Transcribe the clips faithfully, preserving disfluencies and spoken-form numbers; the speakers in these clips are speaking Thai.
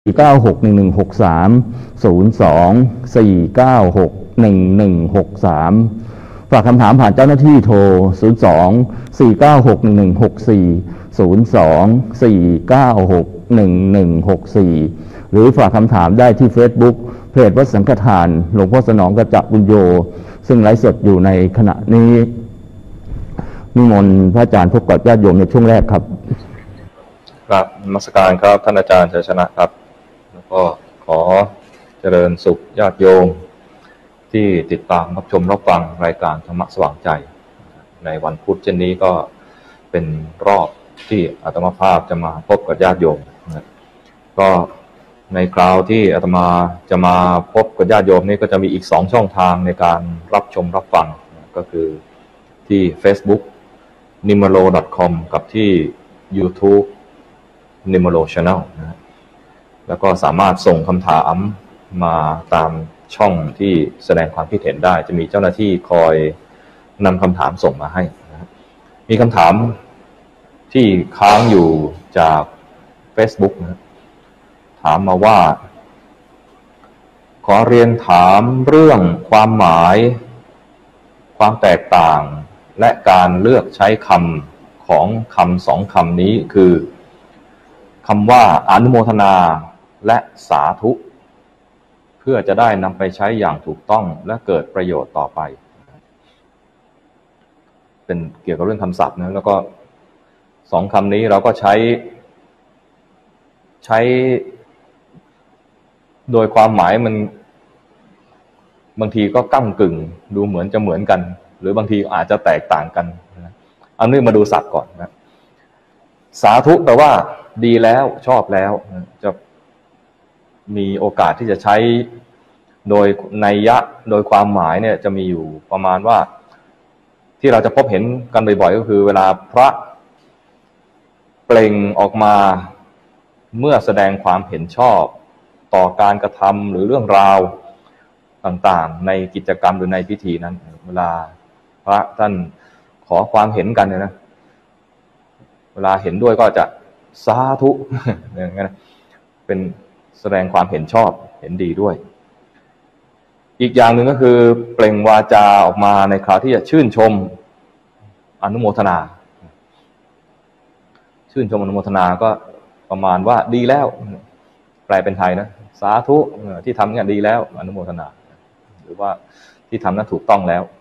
สี่เก้าหกหนึ่งหนึ่งหกสามศูนย์สองสี่เก้าหกหนึ่งหนึ่งหกสามฝากคำถามผ่านเจ้าหน้าที่โทรศูนย์สองสี่เก้าหกหนึ่งหนึ่งหกสี่ศูนย์สองสี่เก้าหกหนึ่งหนึ่งหกสี่หรือฝากคำถามได้ที่ Facebook เพจวัดสังฆทานหลวงพ่อสนองกัจจบุญโยซึ่งไลฟ์สดอยู่ในขณะนี้นิมนต์พระอาจารย์พบกับญาติโยมในช่วงแรกครับครับนมัสการครับท่านอาจารย์ชัยชนะครับแล้วก็ขอเจริญสุขญาติโยมที่ติดตามรับชมรับฟังรายการธรรมะสว่างใจในวันพุธเช่นนี้ก็เป็นรอบที่อาตมาภาพจะมาพบกับญาติโยมนะก็ในคราวที่อาตมาจะมาพบกับญาติโยมนี้ก็จะมีอีกสองช่องทางในการรับชมรับฟังนะก็คือที่ Facebook นิมโล ดอท คอม กับที่ YouTubeนิมโล Channel นะแล้วก็สามารถส่งคำถามมาตามช่องที่แสดงความคิดเห็นได้จะมีเจ้าหน้าที่คอยนำคำถามส่งมาให้นะมีคำถามที่ค้างอยู่จาก Facebook นะถามมาว่าขอเรียนถามเรื่องความหมายความแตกต่างและการเลือกใช้คำของคำสองคำนี้คือคำว่าอนุโมทนาและสาธุเพื่อจะได้นำไปใช้อย่างถูกต้องและเกิดประโยชน์ต่อไปเป็นเกี่ยวกับเรื่องคำศัพท์นะแล้วก็สองคำนี้เราก็ใช้ใช้โดยความหมายมันบางทีก็ก้ำกึ่งดูเหมือนจะเหมือนกันหรือบางทีอาจจะแตกต่างกันนะเอาเรื่องมาดูศัพท์ก่อนนะสาธุแปลว่าดีแล้วชอบแล้วจะมีโอกาสที่จะใช้โดยนัยยะโดยความหมายเนี่ยจะมีอยู่ประมาณว่าที่เราจะพบเห็นกันบ่อยๆก็คือเวลาพระเปล่งออกมาเมื่อแสดงความเห็นชอบต่อการกระทำหรือเรื่องราวต่างๆในกิจกรรมหรือในพิธีนั้นเวลาพระท่านขอความเห็นกันเนี่ยนะเวลาเห็นด้วยก็จะสาธุอย่างนั้นเป็นแสดงความเห็นชอบเห็นดีด้วยอีกอย่างหนึ่งก็คือเปล่งวาจาออกมาในคราวที่จะชื่นชมอนุโมทนาชื่นชมอนุโมทนาก็ประมาณว่าดีแล้วแปลเป็นไทยนะสาธุที่ทำเนี่ยดีแล้วอนุโมทนาหรือว่าที่ทำนั้นถูกต้องแล้ว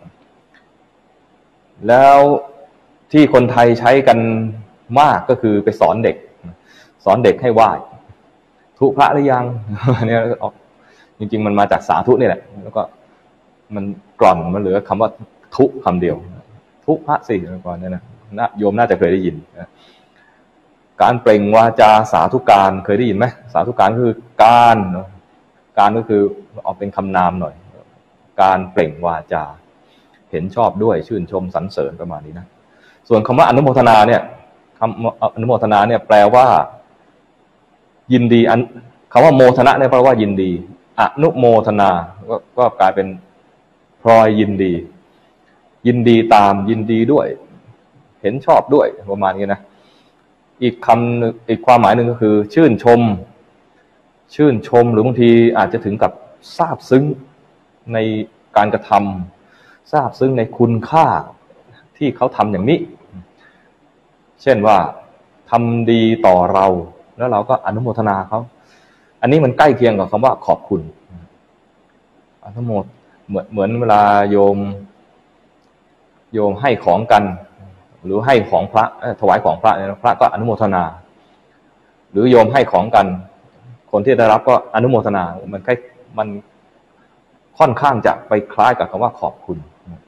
แล้วที่คนไทยใช้กันมากก็คือไปสอนเด็กสอนเด็กให้ไหว้ทุพระหรือยังเนี่ยจริงๆมันมาจากสาธุนี่แหละแล้วก็มันกร่อนมันเหลือคำว่าทุคำเดียวทุพระสิก่อนเนี่ยนะโยมน่าจะเคยได้ยินการเปล่งวาจาสาธุการเคยได้ยินไหมสาธุการคือการการก็คือออกเป็นคำนามหน่อยการเปล่งวาจาเห็นชอบด้วยชื่นชมสรรเสริญประมาณนี้นะส่วนคำว่าอนุโมทนาเนี่ยคำอนุโมทนาเนี่ยแปลว่ายินดีอันคำว่าโมทนะเนี่ยแปลว่ายินดีอนุโมทนาก็ก็กลายเป็นพลอยยินดียินดีตามยินดีด้วยเห็นชอบด้วยประมาณนี้นะอีกคำอีกความหมายหนึ่งก็คือชื่นชมชื่นชมหรือบางทีอาจจะถึงกับซาบซึ้งในการกระทำซาบซึ้งในคุณค่าที่เขาทำอย่างนี้เช่นว่าทำดีต่อเราแล้วเราก็อนุโมทนาเขาอันนี้มันใกล้เคียงกับคำว่าขอบคุณอนุโมทเหมือนเหมือนเวลาโยมโยมให้ของกันหรือให้ของพระถวายของพระพระก็อนุโมทนาหรือโยมให้ของกันคนที่ได้รับก็อนุโมทนามันใกล้มันค่อนข้างจะไปคล้ายกับคำว่าขอบคุณ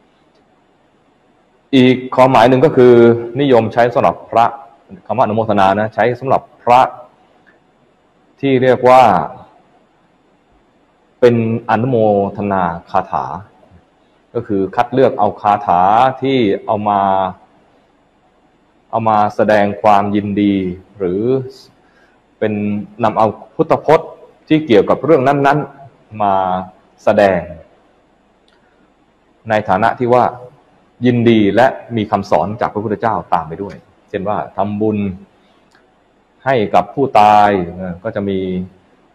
อีกความหมายหนึ่งก็คือนิยมใช้สำหรับพระคำว่าอนุโมทนานะใช้สำหรับพระที่เรียกว่าเป็นอนุโมทนาคาถาก็คือคัดเลือกเอาคาถาที่เอามาเอามาแสดงความยินดีหรือเป็นนำเอาพุทธพจน์ที่เกี่ยวกับเรื่องนั้นๆมาแสดงในฐานะที่ว่ายินดีและมีคำสอนจากพระพุทธเจ้าตามไปด้วยเช่นว่าทำบุญให้กับผู้ตายก็จะมี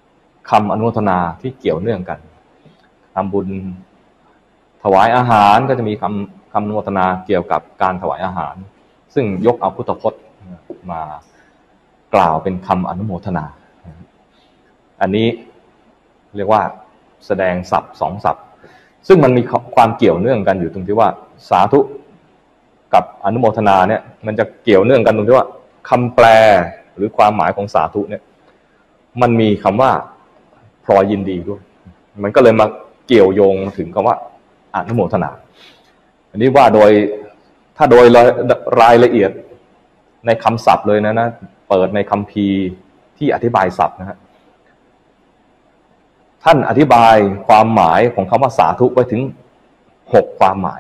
คำอนุโมทนาที่เกี่ยวเนื่องกันทำบุญถวายอาหารก็จะมีคำคำอนุโมทนาเกี่ยวกับการถวายอาหารซึ่งยกเอาพุทธพจน์มากล่าวเป็นคำอนุโมทนาอันนี้เรียกว่าแสดงศัพท์สองศัพท์ซึ่งมันมีความเกี่ยวเนื่องกันอยู่ตรงที่ว่าสาธุกับอนุโมทนาเนี่ยมันจะเกี่ยวเนื่องกันตรงที่ว่าคำแปลหรือความหมายของสาธุเนี่ยมันมีคำว่าพลอยยินดีด้วยมันก็เลยมาเกี่ยวโยงถึงคำว่าอนุโมทนาอันนี้ว่าโดยถ้าโดยรายละเอียดในคำศัพท์เลยนะนะเปิดในคัมภีร์ที่อธิบายศัพท์นะฮะท่านอธิบายความหมายของคำว่าสาธุไว้ถึงหกความหมาย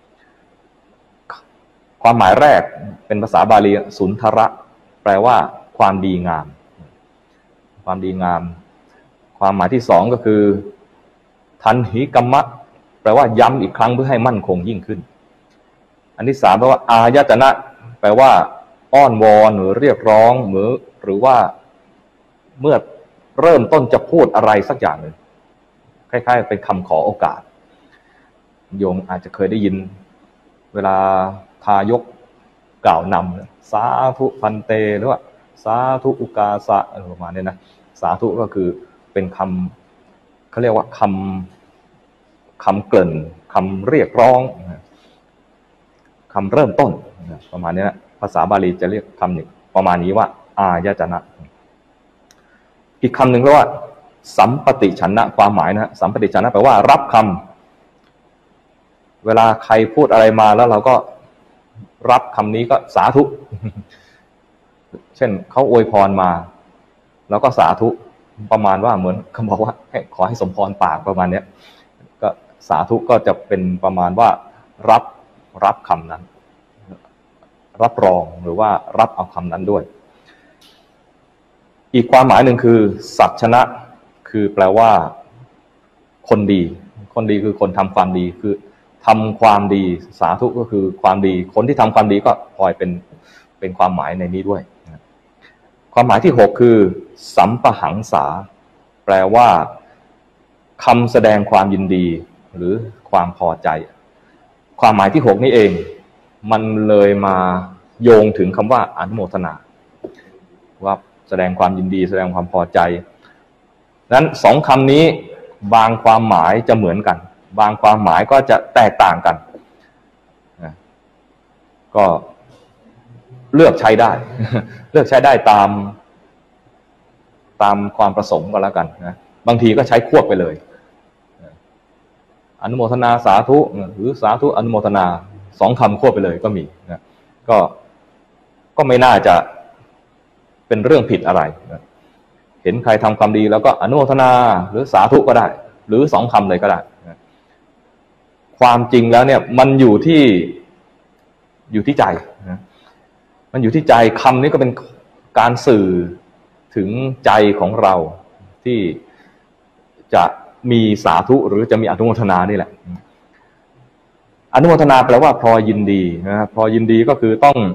ความหมายแรกเป็นภาษาบาลีสุนทระแปลว่าความดีงามความดีงามความหมายที่สองก็คือทันหิกัมมะแปลว่าย้ำอีกครั้งเพื่อให้มั่นคงยิ่งขึ้นอันที่สามแปลว่าอายตนะแปลว่าอ้อนวอนหรือเรียกร้องหรือหรือว่าเมื่อเริ่มต้นจะพูดอะไรสักอย่างหนึ่งคล้ายๆเป็นคำขอโอกาสโยมอาจจะเคยได้ยินเวลาทายกกล่าวนำสาธุพันเตหรือว่าสาธุอุกาสะอะไรประมาณนี้นะสาธุก็คือเป็นคำเขาเรียกว่าคำคำเกริ่นคำเรียกร้องคำเริ่มต้นประมาณนี้นะภาษาบาลีจะเรียกคำนี้ประมาณนี้ว่าอายตนะอีกคำหนึ่งเรียกว่าสัมปติฉันนะความหมายนะสัมปติฉันนะแปลว่ารับคำเวลาใครพูดอะไรมาแล้วเราก็รับคำนี้ก็สาธุเช่นเขาอวยพรมาแล้วก็สาธุประมาณว่าเหมือนเขาบอกว่าขอให้สมพรปากประมาณนี้ก็สาธุก็จะเป็นประมาณว่ารับรับคำนั้นรับรองหรือว่ารับเอาคำนั้นด้วยอีกความหมายหนึ่งคือสัจฉนะคือแปลว่าคนดีคนดีคือคนทำความดีคือทำความดีสาธุก็คือความดีคนที่ทำความดีก็พลอยเป็นเป็นความหมายในนี้ด้วยความหมายที่หกคือสัมปหังษาแปลว่าคำแสดงความยินดีหรือความพอใจความหมายที่หกนี้เองมันเลยมาโยงถึงคำว่าอนุโมทนาว่าแสดงความยินดีแสดงความพอใจนั้นสองคำนี้บางความหมายจะเหมือนกันบางความหมายก็จะแตกต่างกันก็เลือกใช้ได้เลือกใช้ได้ตามตามความประสงค์ก็แล้วกันนะบางทีก็ใช้ควบไปเลยอนุโมทนาสาธุหรือสาธุอนุโมทนาสองคำควบไปเลยก็มีนะก็ก็ไม่น่าจะเป็นเรื่องผิดอะไรนะเห็นใครทำความดีแล้วก็อนุโมทนาหรือสาธุก็ได้หรือสองคำเลยก็ได้นะความจริงแล้วเนี่ยมันอยู่ที่อยู่ที่ใจนะมันอยู่ที่ใจคำนี้ก็เป็นการสื่อถึงใจของเราที่จะมีสาธุหรือจะมีอนุโมทนานี่แหละอนุโมทนาแปลว่าพลอยยินดีนะพลอยยินดีก็คือต้อง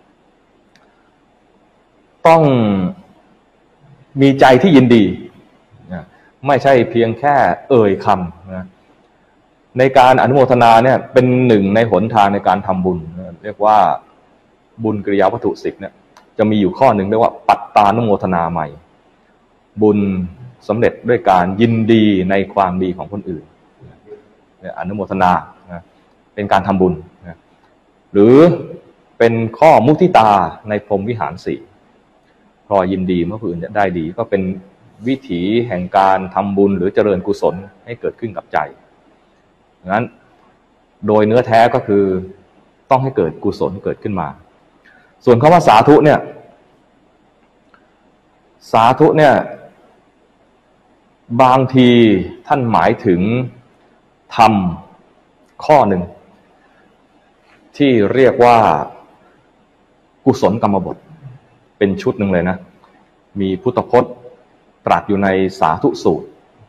ต้องมีใจที่ยินดีนะไม่ใช่เพียงแค่เอ่ยคำนะในการอนุโมทนาเนี่ยเป็นหนึ่งในหนทางในการทำบุญนะเรียกว่าบุญกิริยาวัตถุสิบเนี่ยจะมีอยู่ข้อหนึ่งเรียกว่าปัตตานุโมทนาใหม่บุญสำเร็จด้วยการยินดีในความดีของคนอื่นเนี่ยอนุโมทนานะเป็นการทำบุญนะหรือเป็นข้อมุทิตาในพรหมวิหารสี่พอยินดีเมื่อผู้อื่นได้ดีก็เป็นวิถีแห่งการทำบุญหรือเจริญกุศลให้เกิดขึ้นกับใจดังนั้นโดยเนื้อแท้ก็คือต้องให้เกิดกุศลเกิดขึ้นมาส่วนคำว่าสาธุเนี่ยสาธุเนี่ยบางทีท่านหมายถึงธรรมข้อหนึ่งที่เรียกว่ากุศลกรรมบทเป็นชุดหนึ่งเลยนะมีพุทธพจน์ตรัสอยู่ในสาธุสูตร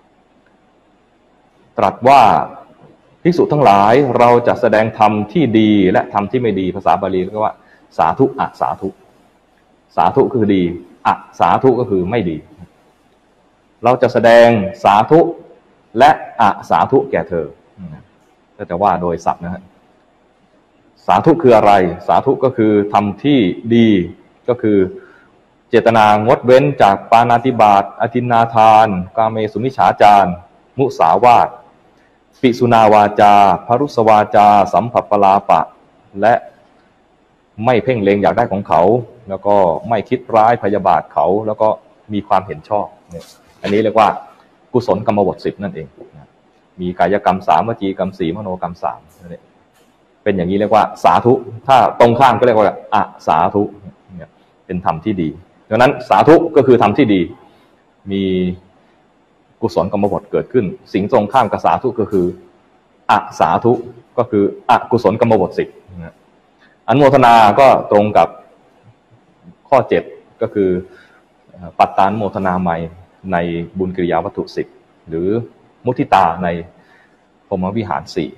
ตรัสว่าภิกษุทั้งหลายเราจะแสดงธรรมที่ดีและธรรมที่ไม่ดีภาษาบาลีเรียกว่าสาธุอสาธุสาธุคือดีอสาธุก็คือไม่ดีเราจะแสดงสาธุและอสาธุแก่เธอก็จะว่าโดยศัพท์นะฮะสาธุคืออะไรสาธุก็คือทำที่ดีก็คือเจตนางดเว้นจากปาณาติบาตอทินนาทานกาเมสุมิจฉาจารมุสาวาทปิสุนาวาจาพรุสวาจาสัมผัสปลาปะและไม่เพ่งเล็งอยากได้ของเขาแล้วก็ไม่คิดร้ายพยาบาทเขาแล้วก็มีความเห็นชอบเนี่ยอันนี้เรียกว่ากุศลกรรมบทสิบนั่นเองมีกายกรรมสามวจีกรรมสี่มโนกรรมสามเป็นอย่างนี้เรียกว่าสาธุถ้าตรงข้ามก็เรียกว่าอสาธุเนี่ยเป็นธรรมที่ดีดังนั้นสาธุก็คือธรรมที่ดีมีกุศลกรรมบทเกิดขึ้นสิ่งตรงข้ามกับสาธุก็คืออสาธุก็คืออกุศลกรรมบทสิบอนุโมทนาก็ตรงกับข้อเจ็ดก็คือปัตตานุโมทนาใหม่ในบุญกิริยาวัตถุสิบหรือมุทิตาในพรหมวิหารสี่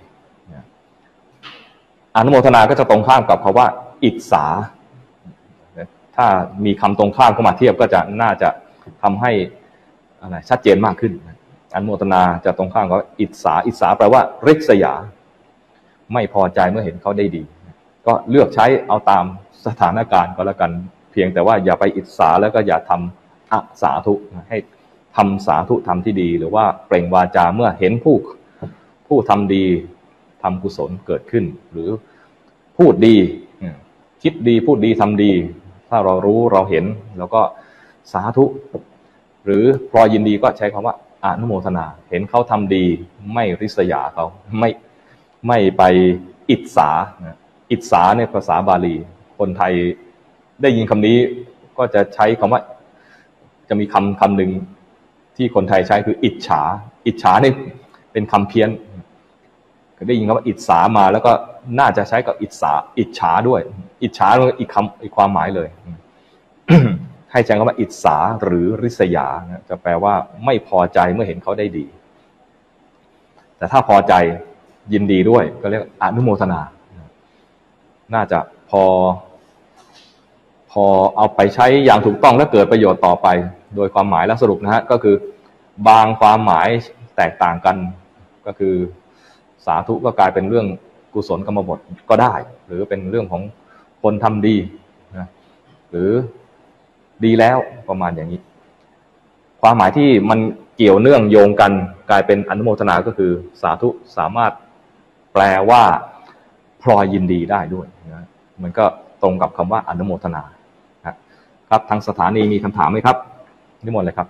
อนุโมทนาก็จะตรงข้ามกับคำว่าอิจฉาถ้ามีคำตรงข้ามเข้ามาเทียบก็จะน่าจะทำให้อะไรชัดเจนมากขึ้นอนุโมทนาจะตรงข้ามกับอิจฉาอิจฉาแปลว่าริษยาไม่พอใจเมื่อเห็นเขาได้ดีก็เลือกใช้เอาตามสถานการณ์ก็แล้วกันเพียงแต่ว่าอย่าไปอิจฉาแล้วก็อย่าทำอสาธุให้ทำสาธุทำที่ดีหรือว่าเปล่งวาจาเมื่อเห็นผู้ผู้ทำดีทำกุศลเกิดขึ้นหรือพูดดีคิดดีพูดดีทำดีถ้าเรารู้เราเห็นแล้วก็สาธุหรือพลอยยินดีก็ใช้คำว่าอนุโมทนาเห็นเขาทำดีไม่ริษยาเขาไม่ไม่ไปอิจฉาอิจฉาในภาษาบาลีคนไทยได้ยินคำนี้ก็จะใช้คำว่าจะมีคำคำหนึ่งที่คนไทยใช้คืออิจฉาอิจฉานี่เป็นคำเพี้ยนได้ยินคำว่าอิจฉามาแล้วก็น่าจะใช้กับอิจฉาอิจฉาด้วยอิจฉาอีกคำอีกความหมายเลย ให้ใช้คำว่าอิจฉาหรือริษยาจะแปลว่าไม่พอใจเมื่อเห็นเขาได้ดีแต่ถ้าพอใจยินดีด้วยก็เรียกอนุโมทนาน่าจะพอพอเอาไปใช้อย่างถูกต้องและเกิดประโยชน์ต่อไปโดยความหมายและสรุปนะฮะก็คือบางความหมายแตกต่างกันก็คือสาธุก็กลายเป็นเรื่องกุศลกรรมบทก็ได้หรือเป็นเรื่องของคนทำดีนะหรือดีแล้วประมาณอย่างนี้ความหมายที่มันเกี่ยวเนื่องโยงกันกลายเป็นอนุโมทนาก็คือสาธุสามารถแปลว่าพลอยยินดีได้ด้วยนะมันก็ตรงกับคำว่าอนุโมทนาครับทางสถานีมีคำถามไหมครับนิมนต์เลยครับ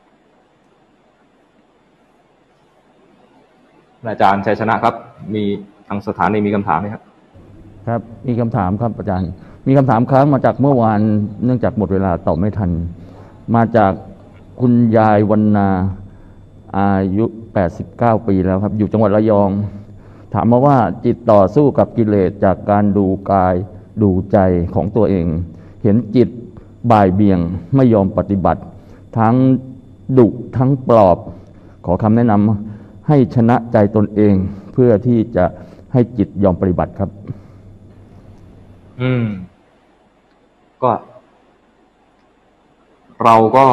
อาจารย์ชัยชนะครับมีทางสถานีมีคำถามไหมครับครับมีคำถามครับอาจารย์มีคำถามค้างมาจากเมื่อวานเนื่องจากหมดเวลาตอบไม่ทันมาจากคุณยายวรรณาอายุแปดสิบเก้าปีแล้วครับอยู่จังหวัดระยองถามมาว่าจิตต่อสู้กับกิเลสจากการดูกายดูใจของตัวเองเห็นจิตบ่ายเบี่ยงไม่ยอมปฏิบัติทั้งดุทั้งปลอบขอคำแนะนำให้ชนะใจตนเองเพื่อที่จะให้จิตยอมปฏิบัติครับอืมก็เราก็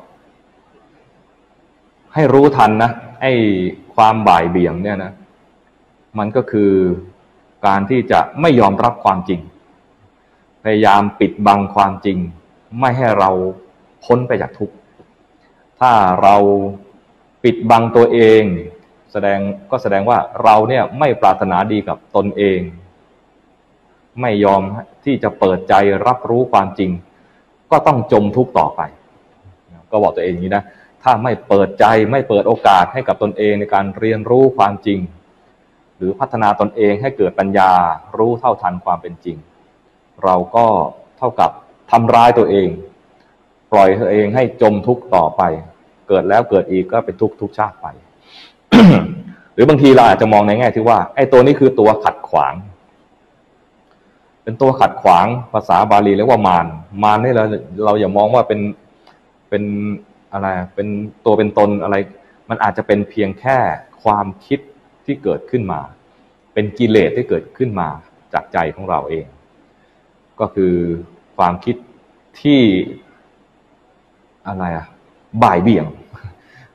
ให้รู้ทันนะไอ้ความบ่ายเบี่ยงเนี่ยนะมันก็คือการที่จะไม่ยอมรับความจริงพยายามปิดบังความจริงไม่ให้เราพ้นไปจากทุกข์ถ้าเราปิดบังตัวเองแสดงก็แสดงว่าเราเนี่ยไม่ปรารถนาดีกับตนเองไม่ยอมที่จะเปิดใจรับรู้ความจริงก็ต้องจมทุกข์ต่อไปก็บอกตัวเองอย่างนี้นะถ้าไม่เปิดใจไม่เปิดโอกาสให้กับตนเองในการเรียนรู้ความจริงหรือพัฒนาตนเองให้เกิดปัญญารู้เท่าทันความเป็นจริงเราก็เท่ากับทำร้ายตัวเองปล่อยตัวเองให้จมทุกข์ต่อไปเกิดแล้วเกิดอีกก็เป็นทุกข์ทุกชาติไป หรือบางทีเราอาจจะมองในแง่ที่ว่าไอ้ตัวนี้คือตัวขัดขวางเป็นตัวขัดขวางภาษาบาลีเรียกว่ามารมารนี่เราเราอย่ามองว่าเป็นเป็นอะไรเป็นตัวเป็นตนอะไรมันอาจจะเป็นเพียงแค่ความคิดที่เกิดขึ้นมาเป็นกิเลสที่เกิดขึ้นมาจากใจของเราเองก็คือความคิดที่อะไรอะบ่ายเบี่ยง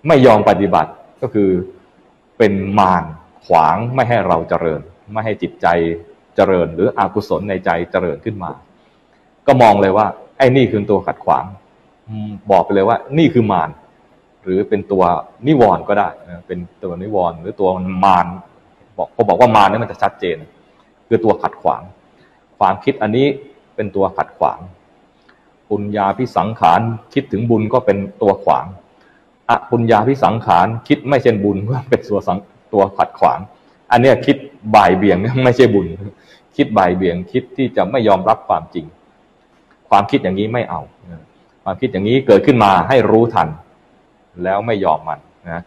ไม่ยอมปฏิบัติก็คือเป็นมารขวางไม่ให้เราเจริญไม่ให้จิตใจเจริญหรืออกุศลในใจเจริญขึ้นมาก็มองเลยว่าไอ้นี่คือตัวขัดขวางบอกไปเลยว่านี่คือมารหรือเป็นตัวนิวรณ์ก็ได้เป็นตัวนิวรณ์หรือตัวมารบอกพอบอกว่ามารนี่มันจะชัดเจนคือตัวขัดขวางความคิดอันนี้เป็นตัวขัดขวางปุญญาภิสังขารคิดถึงบุญก็เป็นตัวขวางอปุญญาภิสังขารคิดไม่เช่นบุญก็เป็นตัวสังตัวขัดขวางอันเนี้ยคิดบ่ายเบี่ยงไม่ใช่บุญคิดบ่ายเบี่ยงคิดที่จะไม่ยอมรับความจริงความคิดอย่างนี้ไม่เอาความคิดอย่างนี้เกิดขึ้นมาให้รู้ทันแล้วไม่ยอมมันนะ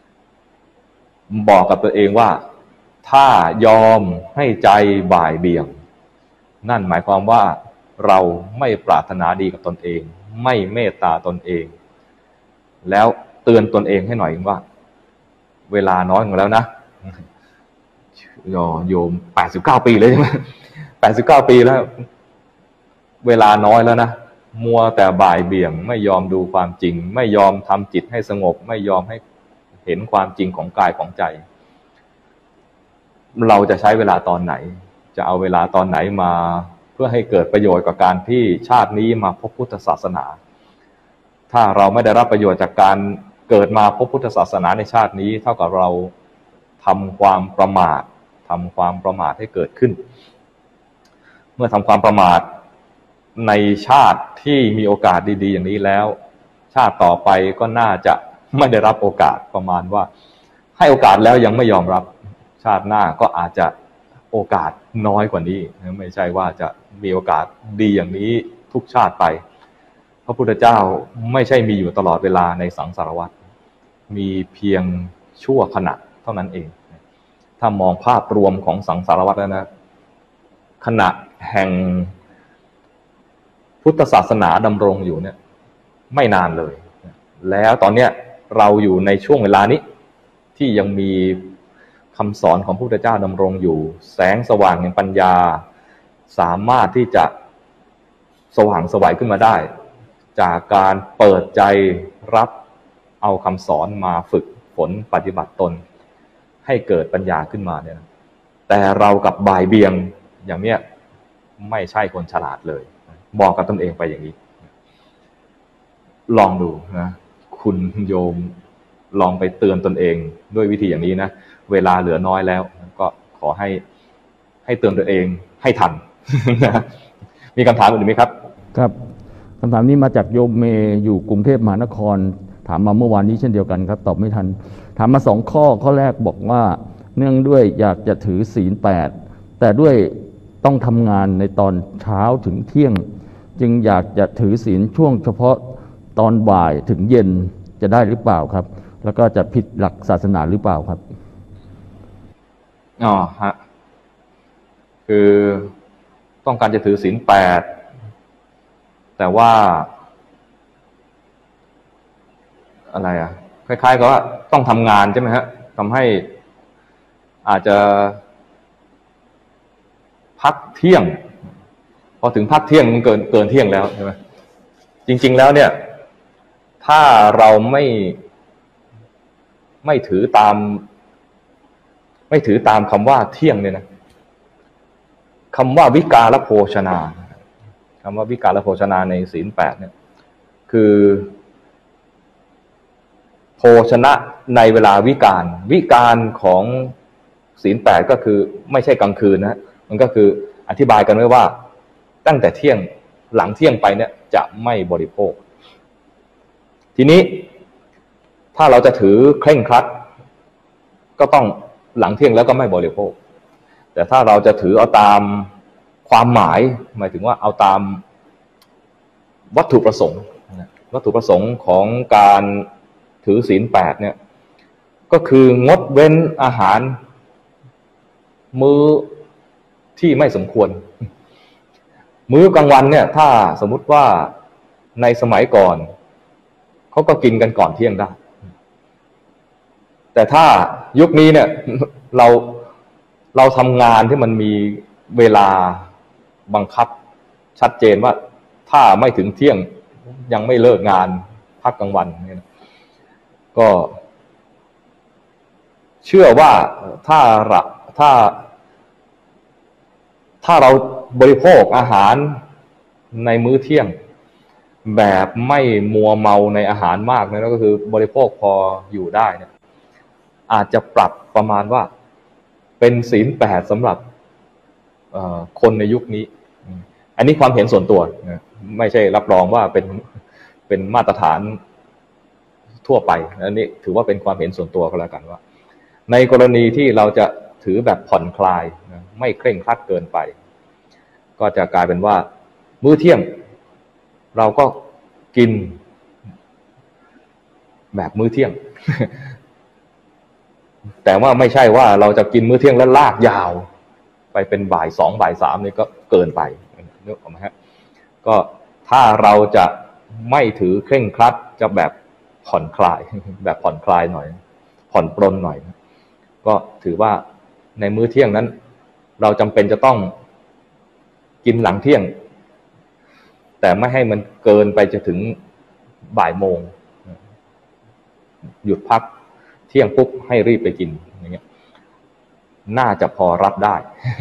บอกกับตัวเองว่าถ้ายอมให้ใจบ่ายเบี่ยงนั่นหมายความว่าเราไม่ปรารถนาดีกับตนเองไม่เมตตาตนเองแล้วเตือนตนเองให้หน่อยว่าเวลาน้อยลงแล้วนะโยมแปดสิบเก้าปีเลยใช่ไหมแปดสิบเก้าปีแล้วเวลาน้อยแล้วนะมัวแต่บ่ายเบี่ยงไม่ยอมดูความจริงไม่ยอมทำจิตให้สงบไม่ยอมให้เห็นความจริงของกายของใจเราจะใช้เวลาตอนไหนจะเอาเวลาตอนไหนมาเพื่อให้เกิดประโยชน์กับการที่ชาตินี้มาพบพุทธศาสนาถ้าเราไม่ได้รับประโยชน์จากการเกิดมาพบพุทธศาสนาในชาตินี้เท่ากับเราทำความประมาททำความประมาทให้เกิดขึ้นเมื่อทำความประมาทในชาติที่มีโอกาสดีๆอย่างนี้แล้วชาติต่อไปก็น่าจะไม่ได้รับโอกาสประมาณว่าให้โอกาสแล้วยังไม่ยอมรับชาติหน้าก็อาจจะโอกาสน้อยกว่านี้ไม่ใช่ว่าจะมีโอกาสดีอย่างนี้ทุกชาติไปพระพุทธเจ้าไม่ใช่มีอยู่ตลอดเวลาในสังสารวัฏมีเพียงชั่วขณะเท่านั้นเองถ้ามองภาพรวมของสังสารวัฏแล้วนะขณะแห่งพุทธศาสนาดำรงอยู่เนี่ยไม่นานเลยแล้วตอนเนี้ยเราอยู่ในช่วงเวลานี้ที่ยังมีคำสอนของพระพุทธเจ้าดำรงอยู่แสงสว่างแห่งปัญญาสามารถที่จะสว่างไสวขึ้นมาได้จากการเปิดใจรับเอาคำสอนมาฝึกฝนปฏิบัติตนให้เกิดปัญญาขึ้นมาเนี่ยแต่เรากับบ่ายเบี่ยงอย่างเนี้ยไม่ใช่คนฉลาดเลยบอกกับตนเองไปอย่างนี้ลองดูนะคุณโยมลองไปเตือนตนเองด้วยวิธีอย่างนี้นะเวลาเหลือน้อยแล้วก็ขอให้ให้เตือนตัวเองให้ทัน มีคำถามอื่นไหมครับครับคำถามนี้มาจากโยมเมย์อยู่กรุงเทพมหานครถามมาเมื่อวานนี้เช่นเดียวกันครับตอบไม่ทันถามมาสองข้อข้อแรกบอกว่าเนื่องด้วยอยากจะถือศีลแปดแต่ด้วยต้องทำงานในตอนเช้าถึงเที่ยงจึงอยากจะถือศีลช่วงเฉพาะตอนบ่ายถึงเย็นจะได้หรือเปล่าครับแล้วก็จะผิดหลักศาสนาหรือเปล่าครับอ๋อฮะคือต้องการจะถือศีลแปดแต่ว่าอะไรอ่ะคล้ายๆกับว่าต้องทำงานใช่ไหมฮะทำให้อาจจะพักเที่ยงพอถึงพักเที่ยงมันเกินเกินเที่ยงแล้วใช่ไหมจริงๆแล้วเนี่ยถ้าเราไม่ไม่ถือตามไม่ถือตามคำว่าเที่ยงเนี่ยนะคำว่าวิกาลโภชนาคำว่าวิกาลโภชนาในศีลแปดเนี่ยคือโภชนะในเวลาวิกาลวิกาลของศีลแปดก็คือไม่ใช่กลางคืนนะมันก็คืออธิบายกันไว้ว่าตั้งแต่เที่ยงหลังเที่ยงไปเนี่ยจะไม่บริโภคทีนี้ถ้าเราจะถือเคร่งครัดก็ต้องหลังเที่ยงแล้วก็ไม่บริโภคแต่ถ้าเราจะถือเอาตามความหมายหมายถึงว่าเอาตามวัตถุประสงค์วัตถุประสงค์ของการถือศีลแปดเนี่ยก็คืองดเว้นอาหารมื้อที่ไม่สมควรมื้อกลางวันเนี่ยถ้าสมมุติว่าในสมัยก่อนเขาก็กินกันก่อนเที่ยงได้แต่ถ้ายุคนี้เนี่ยเราเราทำงานที่มันมีเวลาบังคับชัดเจนว่าถ้าไม่ถึงเที่ยงยังไม่เลิกงานพักกลางวันเนี่ยก็เชื่อว่าถ้าถ้าถ้าเราบริโภคอาหารในมื้อเที่ยงแบบไม่มัวเมาในอาหารมากนะก็คือบริโภคพออยู่ได้เนี่ยอาจจะปรับประมาณว่าเป็นศีลแปดสำหรับคนในยุคนี้อันนี้ความเห็นส่วนตัวนะไม่ใช่รับรองว่าเป็นเป็นมาตรฐานทั่วไปอันนี้ถือว่าเป็นความเห็นส่วนตัวก็แล้วกันว่าในกรณีที่เราจะถือแบบผ่อนคลายนะไม่เคร่งครัดเกินไปก็จะกลายเป็นว่ามื้อเที่ยงเราก็กินแบบมื้อเที่ยง แต่ว่าไม่ใช่ว่าเราจะกินมื้อเที่ยงแล้วลากยาวไปเป็นบ่ายสองบ่ายสามนี่ก็เกินไปนึกออกไหมฮะก็ถ้าเราจะไม่ถือเคร่งครัดจะแบบผ่อนคลายแบบผ่อนคลายหน่อยผ่อนปรนหน่อยก็ถือว่าในมื้อเที่ยงนั้นเราจำเป็นจะต้องกินหลังเที่ยงแต่ไม่ให้มันเกินไปจะถึงบ่ายโมงหยุดพักเที่ยงปุ๊บให้รีบไปกินอย่างเงี้ยน่าจะพอรับได้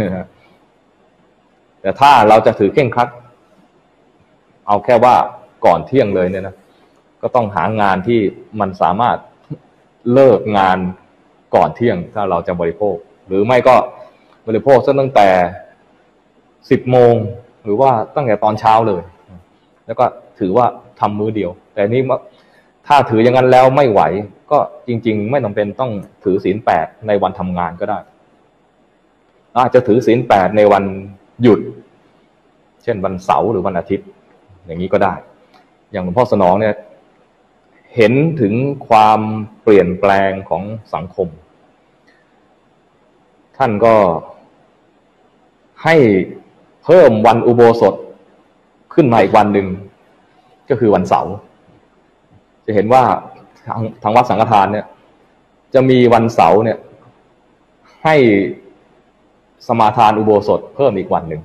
แต่ถ้าเราจะถือเคร่งครัดเอาแค่ว่าก่อนเที่ยงเลยเนี่ยนะก็ต้องหางานที่มันสามารถเลิกงานก่อนเที่ยงถ้าเราจะบริโภคหรือไม่ก็บริโภคตั้งแต่สิบโมงหรือว่าตั้งแต่ตอนเช้าเลยแล้วก็ถือว่าทำมื้อเดียวแต่นี่ถ้าถืออย่างนั้นแล้วไม่ไหวก็จริงๆไม่จำเป็นต้องถือศีลแปดในวันทำงานก็ได้อาจจะถือศีลแปดในวันหยุดเช่นวันเสาร์หรือวันอาทิตย์อย่างนี้ก็ได้อย่างหลวงพ่อสนองเนี่ยเห็นถึงความเปลี่ยนแปลงของสังคมท่านก็ให้เพิ่มวันอุโบสถขึ้นมาอีกวันหนึ่งก็คือวันเสาร์จะเห็นว่าทางทางวัดสังฆทานเนี่ยจะมีวันเสาร์เนี่ยให้สมาทานอุโบสถเพิ่มอีกวันหนึ่ง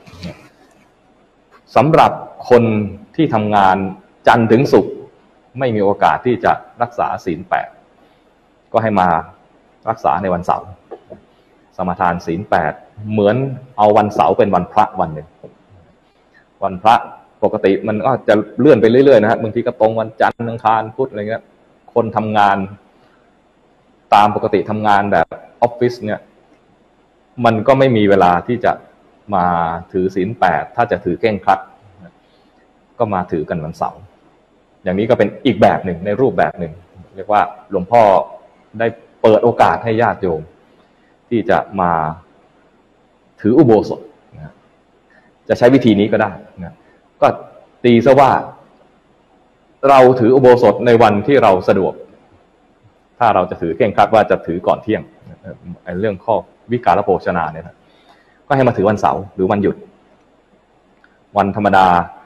สำหรับคนที่ทำงานจันทร์ถึงศุกร์ไม่มีโอกาสที่จะรักษาศีลแปดก็ให้มารักษาในวันเสาร์สมาทานศีลแปดเหมือนเอาวันเสาร์เป็นวันพระวันหนึ่งวันพระปกติมันก็จะเลื่อนไปเรื่อยๆนะฮะบางทีก็ตรงวันจันทร์อังคารพุธอะไรเงี้ยคนทำงานตามปกติทำงานแบบออฟฟิศเนี่ยมันก็ไม่มีเวลาที่จะมาถือศีลแปดถ้าจะถือเคร่งครัดก็มาถือกันวันเสาร์อย่างนี้ก็เป็นอีกแบบหนึ่งในรูปแบบหนึ่งเรียกว่าหลวงพ่อได้เปิดโอกาสให้ญาติโยมที่จะมาถืออุโบสถนะจะใช้วิธีนี้ก็ได้นะก็ตีซะว่าเราถืออุโบสถในวันที่เราสะดวกถ้าเราจะถือเคร่งครัดว่าจะถือก่อนเที่ยงไอ้เรื่องข้อวิกาลโภชนาเนี่ยนะก็ให้มาถือวันเสาร์หรือวันหยุดวันธรรมดา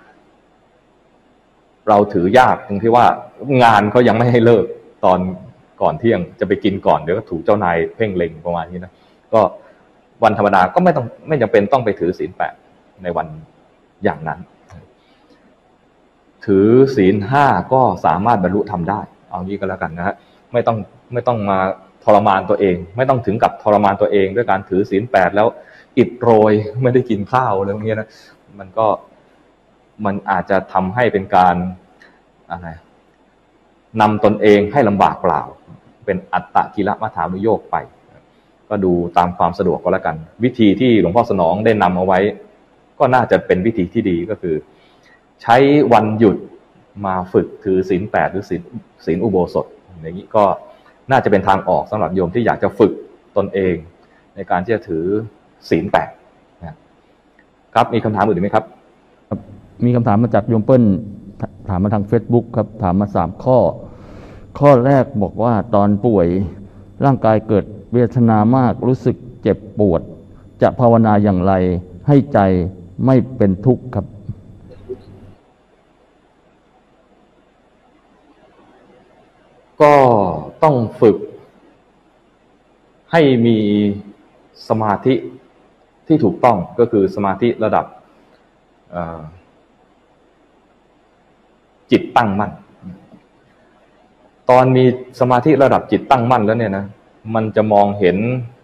เราถือยากตรงที่ว่างานเขายังไม่ให้เลิกตอนก่อนเที่ยงจะไปกินก่อนเดี๋ยวก็ถูกเจ้านายเพ่งเล็งประมาณนี้นะก็วันธรรมดาก็ไม่ต้องไม่จำเป็นต้องไปถือศีลแปดในวันอย่างนั้นถือศีลห้าก็สามารถบรรลุธรรมได้เอางี้ก็แล้วกันนะฮะไม่ต้องไม่ต้องมาทรมานตัวเองไม่ต้องถึงกับทรมานตัวเองด้วยการถือศีลแปดแล้วอิดโรยไม่ได้กินข้าวอะไรอย่างเงี้ยนะมันก็มันอาจจะทำให้เป็นการอะไรนำตนเองให้ลำบากเปล่าเป็นอัตตกิลมัฏฐานุโยคไปก็ดูตามความสะดวกก็แล้วกันวิธีที่หลวงพ่อสนองได้นำเอาไว้ก็น่าจะเป็นวิธีที่ดีก็คือใช้วันหยุดมาฝึกถือศีลแปดหรือศีลศีลอุโบสถอย่างนี้ก็น่าจะเป็นทางออกสำหรับโยมที่อยากจะฝึกตนเองในการที่จะถือศีลแปดนะครับมีคำถามอื่นไหมครับมีคำถามมาจากโยมเปิ้ลถามมาทาง Facebook ครับถามมาสามข้อข้อแรกบอกว่าตอนป่วยร่างกายเกิดเวทนามากรู้สึกเจ็บปวดจะภาวนาอย่างไรให้ใจไม่เป็นทุกข์ครับก็ต้องฝึกให้มีสมาธิที่ถูกต้องก็คือสมาธิระดับจิตตั้งมั่นตอนมีสมาธิระดับจิตตั้งมั่นแล้วเนี่ยนะมันจะมองเห็น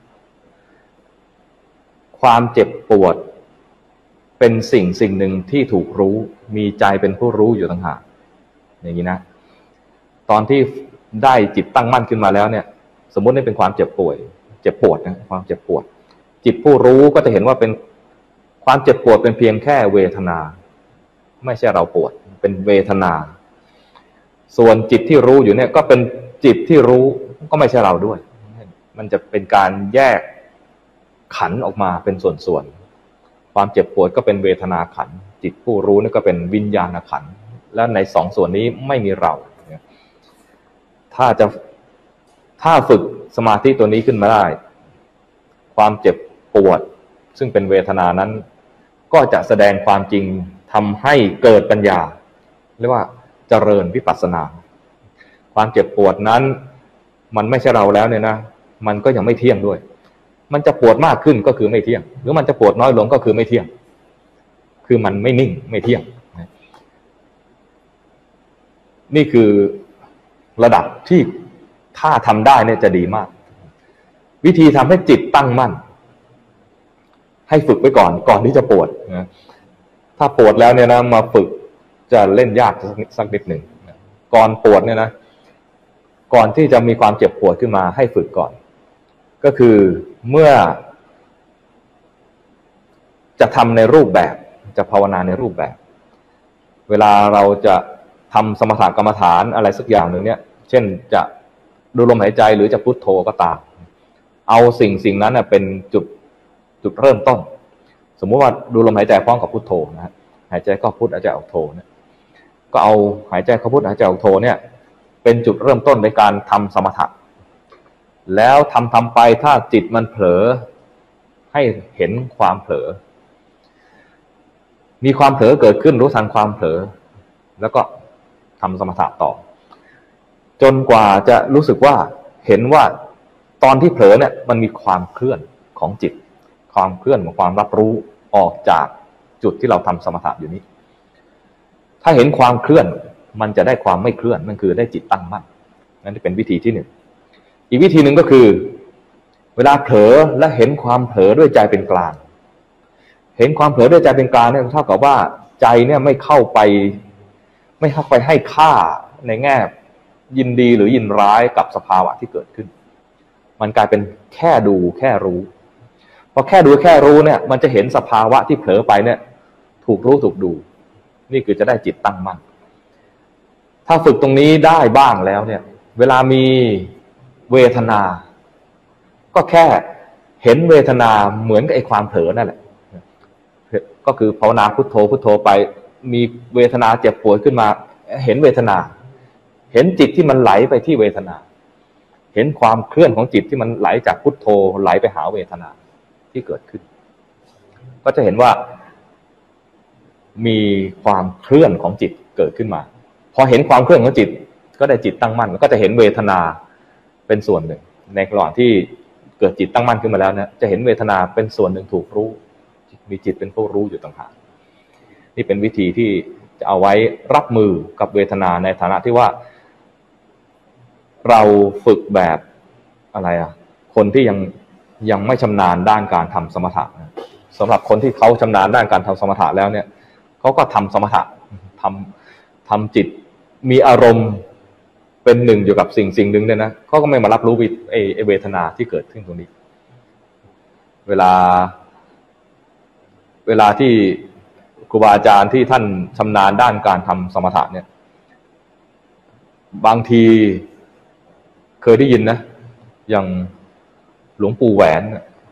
ความเจ็บปวดเป็นสิ่งสิ่งหนึ่งที่ถูกรู้มีใจเป็นผู้รู้อยู่ต่างหากอย่างนี้นะตอนที่ได้จิตตั้งมั่นขึ้นมาแล้วเนี่ยสมมตินี่เป็นความเจ็บป่วยเจ็บปวดนะความเจ็บปวดจิตผู้รู้ก็จะเห็นว่าเป็นความเจ็บปวดเป็นเพียงแค่เวทนาไม่ใช่เราปวดเป็นเวทนาส่วนจิตที่รู้อยู่เนี่ยก็เป็นจิตที่รู้ก็ไม่ใช่เราด้วยมันจะเป็นการแยกขันธ์ออกมาเป็นส่วนๆความเจ็บปวดก็เป็นเวทนาขันธ์จิตผู้รู้นี่ก็เป็นวิญญาณขันธ์และในสองส่วนนี้ไม่มีเราถ้าจะถ้าฝึกสมาธิตัวนี้ขึ้นมาได้ความเจ็บปวดซึ่งเป็นเวทนานั้นก็จะแสดงความจริงทำให้เกิดปัญญาเรียกว่าเจริญวิปัสสนาความเจ็บปวดนั้นมันไม่ใช่เราแล้วเนี่ยนะมันก็ยังไม่เที่ยงด้วยมันจะปวดมากขึ้นก็คือไม่เที่ยงหรือมันจะปวดน้อยลงก็คือไม่เที่ยงคือมันไม่นิ่งไม่เที่ยงนี่คือระดับที่ถ้าทำได้เนี่ยจะดีมากวิธีทำให้จิตตั้งมั่นให้ฝึกไว้ก่อนก่อนที่จะปวดนะถ้าปวดแล้วเนี่ยนะมาฝึกจะเล่นยากสักนิดหนึ่งก่อนปวดเนี่ยนะก่อนที่จะมีความเจ็บปวดขึ้นมาให้ฝึกก่อนก็คือเมื่อจะทำในรูปแบบจะภาวนาในรูปแบบเวลาเราจะทำสมถกรรมฐานอะไรสักอย่างหนึ่งเนี่ยเช่นจะดูลมหายใจหรือจะพุทโธก็ตามเอาสิ่งสิ่งนั้นเป็นจุดจุดเริ่มต้นสมมุติว่าดูลมหายใจพร้อมกับพุทโธนะฮะหายใจเข้าพุทหายใจออกโธเนี่ยก็เอาหายใจเข้าพุทหายใจออกโธเนี่ยเป็นจุดเริ่มต้นในการทำสมถะแล้วทำทำไปถ้าจิตมันเผลอให้เห็นความเผลอมีความเผลอเกิดขึ้นรู้ทันความเผลอแล้วก็ทำสมถะต่อจนกว่าจะรู้สึกว่าเห็นว่าตอนที่เผลอเนี่ยมันมีความเคลื่อนของจิตความเคลื่อนของความรับรู้ออกจากจุดที่เราทำสมถะอยู่นี้ถ้าเห็นความเคลื่อนมันจะได้ความไม่เคลื่อนนั่นคือได้จิตตั้งมั่นนั่นเป็นวิธีที่หนึ่งอีกวิธีหนึ่งก็คือเวลาเผลอและเห็นความเผลอด้วยใจเป็นกลางเห็นความเผลอด้วยใจเป็นกลางเนี่ยเท่ากับว่าใจเนี่ยไม่เข้าไปไม่เข้าไปให้ค่าในแง่ยินดีหรือยินร้ายกับสภาวะที่เกิดขึ้นมันกลายเป็นแค่ดูแค่รู้พอแค่ดูแค่รู้เนี่ยมันจะเห็นสภาวะที่เผลอไปเนี่ยถูกรู้ถูกดูนี่คือจะได้จิตตั้งมั่นถ้าฝึกตรงนี้ได้บ้างแล้วเนี่ยเวลามีเวทนาก็แค่เห็นเวทนาเหมือนกับไอ้ความเผลอนั่นแหละก็คือภาวนาพุทโธพุทโธไปมีเวทนาเจ็บปวดขึ้นมาเห็นเวทนาเห็นจิตที่มันไหลไปที่เวทนาเห็นความเคลื่อนของจิตที่มันไหลจากพุทโธไหลไปหาเวทนาที่เกิดขึ้นก็จะเห็นว่ามีความเคลื่อนของจิตเกิดขึ้นมาพอเห็นความเคลื่อนของจิตก็ได้จิตตั้งมั่นก็จะเห็นเวทนาเป็นส่วนหนึ่งในระหว่างที่เกิดจิตตั้งมั่นขึ้นมาแล้วเนี่ยจะเห็นเวทนาเป็นส่วนหนึ่งถูกรู้มีจิตเป็นผู้รู้อยู่ต่างหากนี่เป็นวิธีที่จะเอาไว้รับมือกับเวทนาในฐานะที่ว่าเราฝึกแบบอะไรอ่ะคนที่ยังยังไม่ชำนาญด้านการทำสมถะสำหรับคนที่เขาชำนาญด้านการทำสมถะแล้วเนี่ยเขาก็ทำสมถะทำทำจิตมีอารมณ์เป็นหนึ่งอยู่กับสิ่งสิ่งหนึ่งเนี่ยนะเขาก็ไม่มารับรู้ไอ้เวทนาที่เกิดขึ้นตรงนี้เวลาเวลาที่ครูบาอาจารย์ที่ท่านชำนาญด้านการทำสมถะเนี่ยบางทีเคยได้ยินนะอย่างหลวงปู่แหวน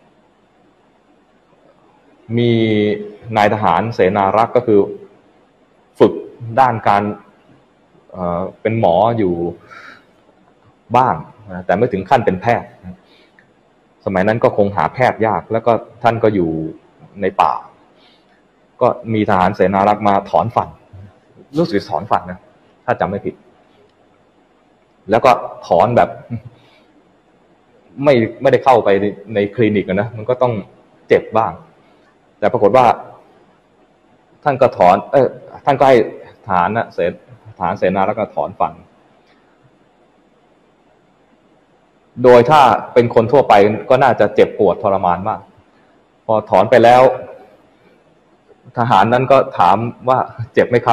มีนายทหารเสนารักษ์ก็คือฝึกด้านการเอ่อเป็นหมออยู่บ้างนะแต่ไม่ถึงขั้นเป็นแพทย์นะสมัยนั้นก็คงหาแพทย์ยากแล้วก็ท่านก็อยู่ในป่าก็มีทหารเสนารักษ์มาถอนฟันรู้สึกถอนฟันนะถ้าจำไม่ผิดแล้วก็ถอนแบบไม่ไม่ได้เข้าไปใน, ในคลินิกนะมันก็ต้องเจ็บบ้างแต่ปรากฏว่าท่านก็ถอนเออท่านก็ให้ทหารนะเสทหารเสนาแล้วก็ถอนฟันโดยถ้าเป็นคนทั่วไปก็น่าจะเจ็บปวดทรมานมากพอถอนไปแล้วทหารนั้นก็ถามว่าเจ็บไหมครับ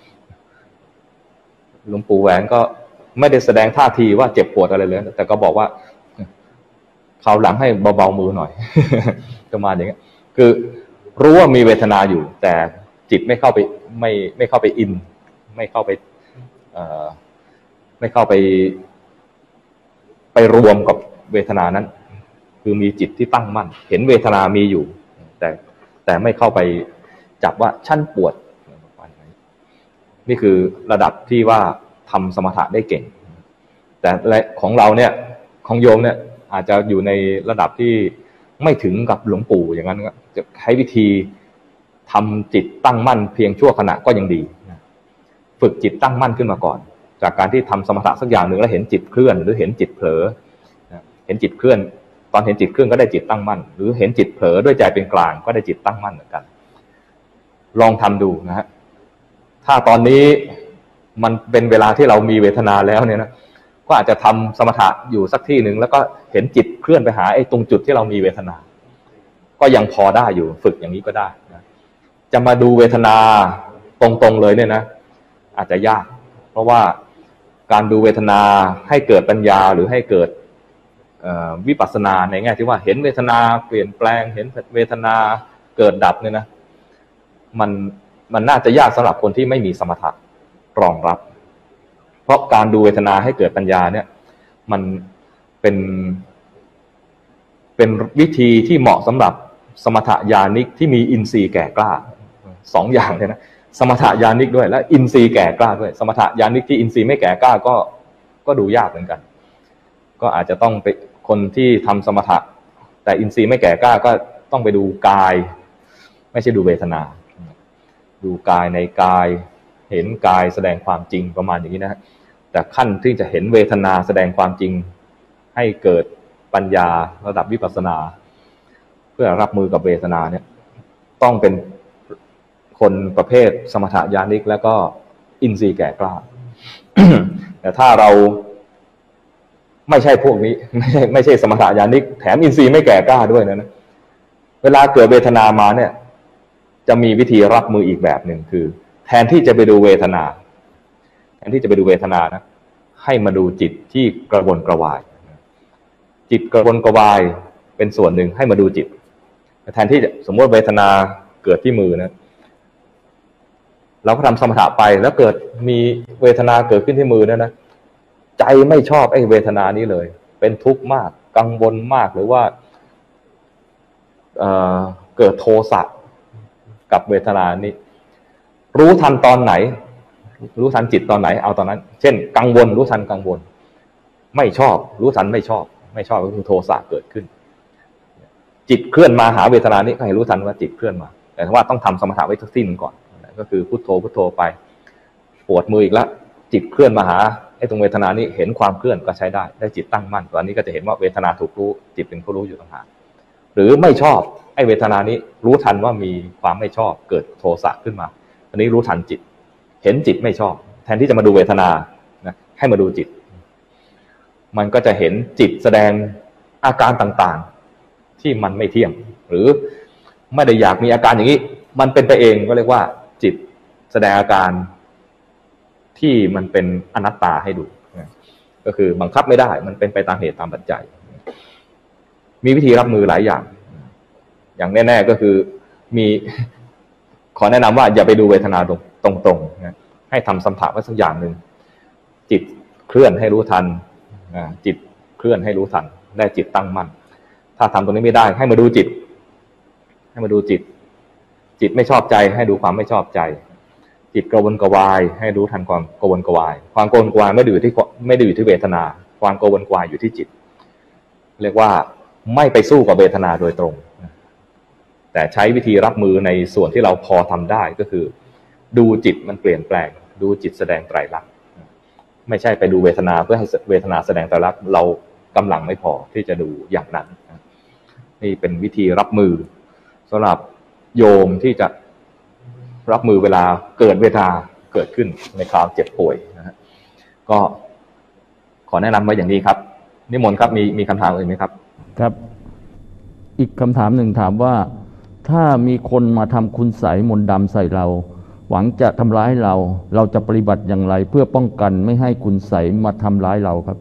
หลวงปู่แหวนก็ไม่ได้แสดงท่าทีว่าเจ็บปวดอะไรเลยแต่ก็บอกว่าคราวหลังให้เบาๆมือหน่อยประมาณอย่างนี้คือรู้ว่ามีเวทนาอยู่แต่จิตไม่เข้าไปไม่ไม่เข้าไปอินไม่เข้าไปเอ่อไม่เข้าไปไปรวมกับเวทนานั้นคือมีจิตที่ตั้งมั่นเห็นเวทนามีอยู่แต่แต่ไม่เข้าไปจับว่าฉันปวดนี่คือระดับที่ว่าทำสมถะได้เก่งแต่ของเราเนี่ยของโยมเนี่ยอาจจะอยู่ในระดับที่ไม่ถึงกับหลวงปู่อย่างนั้นจะใช้วิธีทำจิตตั้งมั่นเพียงชั่วขณะก็ยังดีฝึกจิตตั้งมั่นขึ้นมาก่อนจากการที่ทำสมถะสักอย่างหนึ่งแล้วเห็นจิตเคลื่อนหรือเห็นจิตเผลอเห็นจิตเคลื่อนตอนเห็นจิตเคลื่อนก็ได้จิตตั้งมั่นหรือเห็นจิตเผลอด้วยใจเป็นกลางก็ได้จิตตั้งมั่นเหมือนกันลองทำดูนะฮะถ้าตอนนี้มันเป็นเวลาที่เรามีเวทนาแล้วเนี่ยนะก็อาจจะทำสมถะอยู่สักที่หนึ่งแล้วก็เห็นจิตเคลื่อนไปหาไอ้ตรงจุดที่เรามีเวทนาก็ยังพอได้อยู่ฝึกอย่างนี้ก็ได้นะจะมาดูเวทนาตรงๆเลยเนี่ยนะอาจจะยากเพราะว่าการดูเวทนาให้เกิดปัญญาหรือให้เกิดวิปัสสนาในแง่ที่ว่าเห็นเวทนาเปลี่ยนแปลงเห็นเวทนาเกิดดับเนี่ยนะมันมันน่าจะยากสำหรับคนที่ไม่มีสมถะรองรับเพราะการดูเวทนาให้เกิดปัญญาเนี่ยมันเป็นเป็นวิธีที่เหมาะสำหรับสมถะญาณิกที่มีอินทรีย์แก่กล้าสองอย่างเลยนะสมถะญาณิกด้วยและอินทรีย์แก่กล้าด้วยสมถะญาณิกที่อินทรีย์ไม่แก่กล้าก็ก็ดูยากเหมือนกันก็อาจจะต้องไปคนที่ทำสมถะแต่อินทรีย์ไม่แก่กล้าก็ต้องไปดูกายไม่ใช่ดูเวทนาดูกายในกายเห็นกายแสดงความจริงประมาณอย่างนี้นะแต่ขั้นที่จะเห็นเวทนาแสดงความจริงให้เกิดปัญญาระดับวิปัสสนาเพื่อรับมือกับเวทนาเนี่ยต้องเป็นคนประเภทสมถะญาณิกแล้วก็อินทรีย์แก่กล้า แต่ถ้าเราไม่ใช่พวกนี้ไม่ใช่ไม่ใช่สมถะญาณิกแถมอินทรีย์ไม่แก่กล้าด้วยนะเวลาเกิดเวทนามาเนี่ยจะมีวิธีรับมืออีกแบบหนึ่งคือแทนที่จะไปดูเวทนาแทนที่จะไปดูเวทนานะให้มาดูจิตที่กระวนกระวายจิตกระวนกระวายเป็นส่วนหนึ่งให้มาดูจิตแทนที่จะสมมติเวทนาเกิดที่มือนะเราก็ทำสมถะไปแล้วเกิดมีเวทนาเกิดขึ้นที่มือนั่นนะใจไม่ชอบไอ้เวทนานี้เลยเป็นทุกข์มากกังวลมากหรือว่า เอ่อ เกิดโทสะกับเวทนานี้รู้ทันตอนไหนรู้ทันจิตตอนไหนเอาตอนนั้นเช่นกังวลรู้ทันกังวลไม่ชอบรู้ทันไม่ชอบไม่ชอบก็คือโทสะเกิดขึ้นจิตเคลื่อนมาหาเวทนานี้ก็ให้รู้ทันว่าจิตเคลื่อนมาแต่ว่าต้องทำสมถะไว้ทุกที่หนึ่งก่อนก็คือพุทโธพุทโธไปปวดมืออีกแล้วจิตเคลื่อนมาหาไอ้ตรงเวทนานี้เห็นความเคลื่อนก็ใช้ได้ได้จิตตั้งมั่นตอนนี้ก็จะเห็นว่าเวทนาถูกรู้จิตเป็นผู้รู้อยู่ต่างหากหรือไม่ชอบไอ้เวทนานี้รู้ทันว่ามีความไม่ชอบเกิดโทสะขึ้นมาอันนี้รู้ทันจิตเห็นจิตไม่ชอบแทนที่จะมาดูเวทนานะให้มาดูจิตมันก็จะเห็นจิตแสดงอาการต่างๆที่มันไม่เที่ยงหรือไม่ได้อยากมีอาการอย่างนี้มันเป็นไปเองก็เรียกว่าจิตแสดงอาการที่มันเป็นอนัตตาให้ดูก็คือบังคับไม่ได้มันเป็นไปตามเหตุตามปัจจัยมีวิธีรับมือหลายอย่างอย่างแน่ๆก็คือมีขอแนะนำว่าอย่าไปดูเวทนาตรงๆนะให้ทำสมถะไว้สักอย่างหนึ่งจิตเคลื่อนให้รู้ทันจิตเคลื่อนให้รู้ทันได้จิตตั้งมั่นถ้าทำตรงนี้ไม่ได้ให้มาดูจิตให้มาดูจิตจิตไม่ชอบใจให้ดูความไม่ชอบใจจิตกระวนกระวายให้รู้ทันความกระวนกระวายความกระวนกระวายไม่ได้อยู่ที่ไม่ได้อยู่ที่เวทนาความกระวนกระวายอยู่ที่จิตเรียกว่าไม่ไปสู้กับเวทนาโดยตรงแต่ใช้วิธีรับมือในส่วนที่เราพอทำได้ก็คือดูจิตมันเปลี่ยนแปลงดูจิตแสดงไตรลักษณ์ไม่ใช่ไปดูเวทนาเพื่อให้เวทนาแสดงไตรลักษณ์เรากำลังไม่พอที่จะดูอย่างนั้นนี่เป็นวิธีรับมือสำหรับโยมที่จะรับมือเวลาเกิดเวทนาเกิดขึ้นในคราวเจ็บป่วยนะฮะก็ขอแนะนำไว้อย่างนี้ครับนิมนต์ครับมีมีคำถามอื่นไหมครับครับอีกคำถามหนึ่งถามว่าถ้ามีคนมาทำคุณไสยมนต์ดำใส่เราหวังจะทำร้ายเราเราจะปฏิบัติอย่างไรเพื่อป้องกันไม่ให้คุณไสยมาทำร้ายเราครับ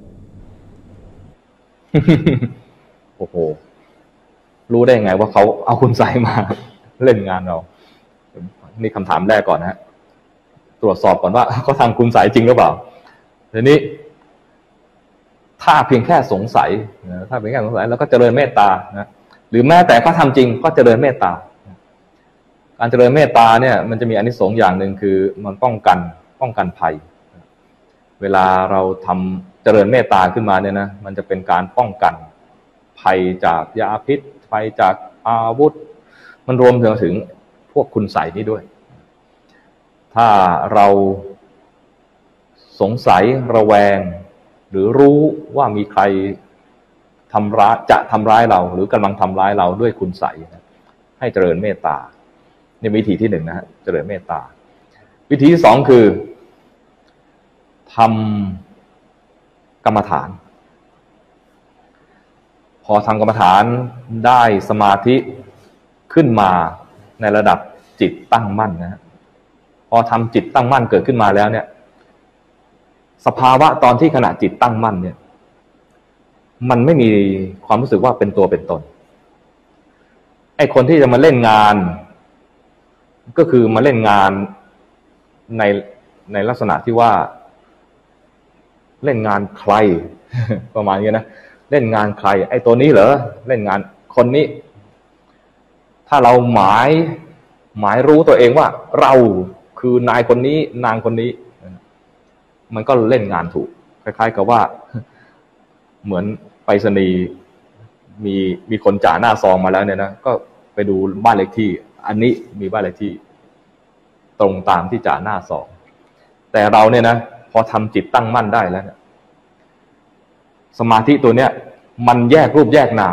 โอ้โหรู้ได้ยังไงว่าเขาเอาคุณไสยมาเล่นงานเรานี่คำถามแรกก่อนนะฮะตรวจสอบก่อนว่าเขาทำคุณไสยจริงหรือเปล่าทีนี้ถ้าเพียงแค่สงสัยนะถ้าเพียงแค่สงสัยแล้วก็เจริญเมตตานะหรือแม้แต่เขาทำจริงก็เจริญเมตตาการเจริญเมตตาเนี่ยมันจะมีอานิสงส์อย่างหนึ่งคือมันป้องกันป้องกันภัยเวลาเราทำเจริญเมตตาขึ้นมาเนี่ยนะมันจะเป็นการป้องกันภัยจากยาพิษภัยจากอาวุธมันรวมถึงถึงพวกคุณไสยนี้ด้วยถ้าเราสงสัยระแวงหรือรู้ว่ามีใครทำร้ายจะทำร้ายเราหรือกำลังทำร้ายเราด้วยคุณไสยให้เจริญเมตตานี่วิธีที่หนึ่งนะฮะเจริญเมตตาวิธีที่สองคือทำกรรมฐานพอทำกรรมฐานได้สมาธิขึ้นมาในระดับจิตตั้งมั่นนะฮะพอทำจิตตั้งมั่นเกิดขึ้นมาแล้วเนี่ยสภาวะตอนที่ขณะจิตตั้งมั่นเนี่ยมันไม่มีความรู้สึกว่าเป็นตัวเป็นตนไอ้คนที่จะมาเล่นงานก็คือมาเล่นงานในในลักษณะที่ว่าเล่นงานใคร ประมาณนี้นะเล่นงานใครไอ้ตัวนี้เหรอเล่นงานคนนี้ถ้าเราหมายหมายรู้ตัวเองว่าเราคือนายคนนี้นางคนนี้มันก็เล่นงานถูกคล้ายๆกับว่าเหมือนไปรษณีย์มีมีคนจ่าหน้าซองมาแล้วเนี่ยนะก็ไปดูบ้านเลขที่อันนี้มีบ้านเลขที่ตรงตามที่จ่าหน้าซองแต่เราเนี่ยนะพอทำจิตตั้งมั่นได้แล้วเนี่ยสมาธิตัวเนี้ยมันแยกรูปแยกนาม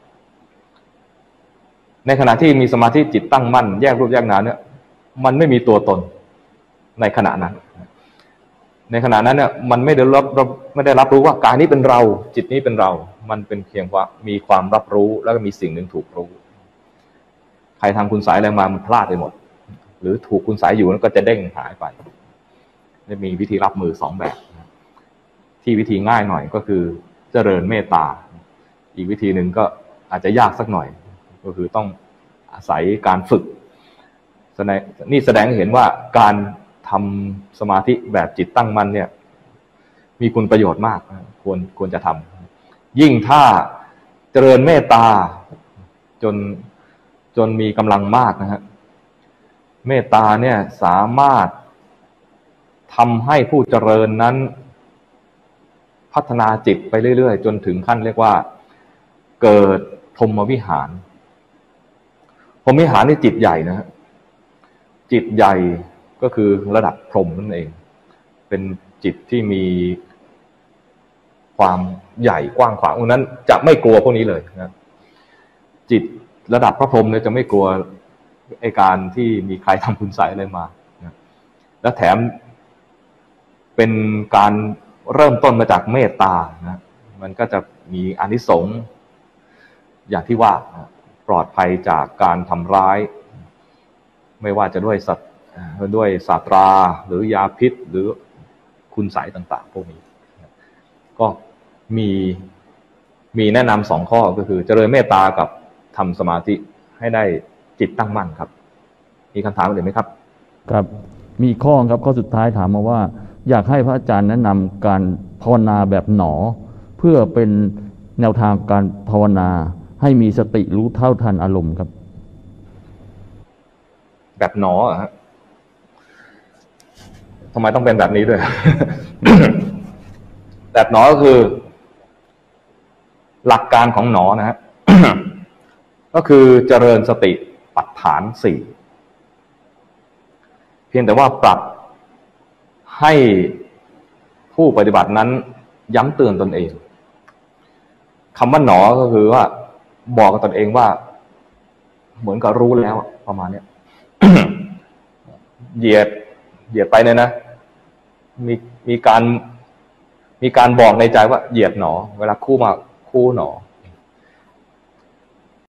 ในขณะที่มีสมาธิจิตตั้งมั่นแยกรูปแยกนามเนี่ยมันไม่มีตัวตนในขณะนั้นในขณะนั้นเนี่ยมันไม่ได้รับไม่ได้รับรู้ว่ากายนี้เป็นเราจิตนี้เป็นเรามันเป็นเพียงว่ามีความรับรู้แล้วก็มีสิ่งหนึ่งถูกรู้ใครทำคุณไสยอะไรมามันพลาดไปหมดหรือถูกคุณไสยอยู่แล้วก็จะเด้งหายไปจะมีวิธีรับมือสองแบบที่วิธีง่ายหน่อยก็คือเจริญเมตตาอีกวิธีหนึ่งก็อาจจะยากสักหน่อยก็คือต้องอาศัยการฝึกนี่แสดงให้เห็นว่าการทำสมาธิแบบจิตตั้งมั่นเนี่ยมีคุณประโยชน์มากควรควรจะทำยิ่งถ้าเจริญเมตตาจนจนมีกำลังมากนะฮะเมตตาเนี่ยสามารถทำให้ผู้เจริญนั้นพัฒนาจิตไปเรื่อยๆจนถึงขั้นเรียกว่าเกิดพรหมวิหารพรหมวิหารนี่จิตใหญ่นะฮะจิตใหญ่ก็คือระดับพรหมนั่นเองเป็นจิตที่มีความใหญ่กว้างขวางเพราะนั้นจะไม่กลัวพวกนี้เลยนะจิตระดับพระพรหมเนี่ยจะไม่กลัวไอ้การที่มีใครทำคุณไสยอะไรมานะและแถมเป็นการเริ่มต้นมาจากเมตตานะมันก็จะมีอานิสงส์อย่างที่ว่าปลอดภัยจากการทำร้ายไม่ว่าจะด้วยสัตว์ด้วยศาสตราหรือยาพิษหรือคุณไสยต่างๆพวกนี้ก็มีมีแนะนำสองข้อก็คือเจริญเมตตากับทำสมาธิให้ได้จิตตั้งมั่นครับมีคำถามอื่นไหมครับครับมีข้อครับข้อสุดท้ายถามมาว่าอยากให้พระอาจารย์แนะนำการภาวนาแบบหนอเพื่อเป็นแนวทางการภาวนาให้มีสติรู้เท่าทันอารมณ์ครับแบบหนอเหรอฮะทำไมต้องเป็นแบบนี้ด้วย แบบหนอก็คือหลักการของหนอนะฮะ ก็คือเจริญสติปัฏฐานสี่เพียงแต่ว่าปรับให้ผู้ปฏิบัตินั้นย้ำเตือนตนเองคำว่าหนอก็คือว่าบอกกับตนเองว่าเหมือนกับรู้แล้วประมาณนี้ เหยียดเหยียดไปเนี่ยนะมีมีการมีการบอกในใจว่าเหยียดหนอเวลาคู่มาคู่หนอ